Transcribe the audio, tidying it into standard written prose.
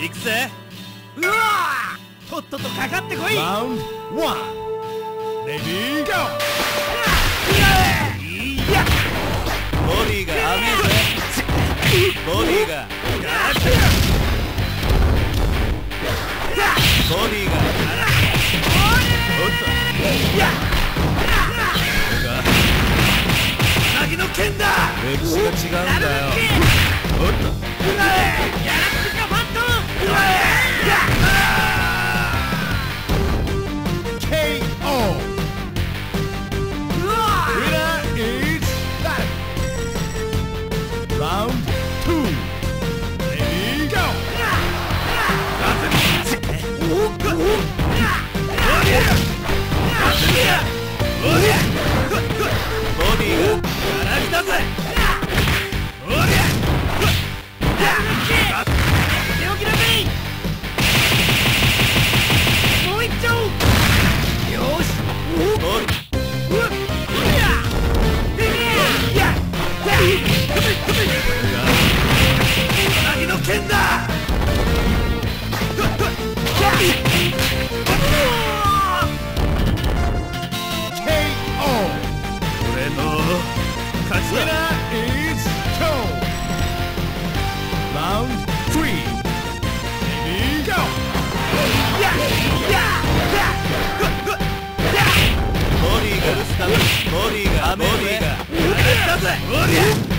行くぜ。うわー、とっととかかってこい。 ラウンド1、レディーゴー。 ボディが甘えぜ。ボディがボディがおっとうなぎの剣だ。歴史が違うんだよ。おっとやらせてかファントム。 KO。 Winner is that. Round 2, ready go. ボディがやられたぜ。おりゃ手を切らせい。もう一丁。よし。ボディうなぎの剣だ。 Winner is Joe. Round 3, ready go. ボディがボディがボディがやられたぜ。おりゃ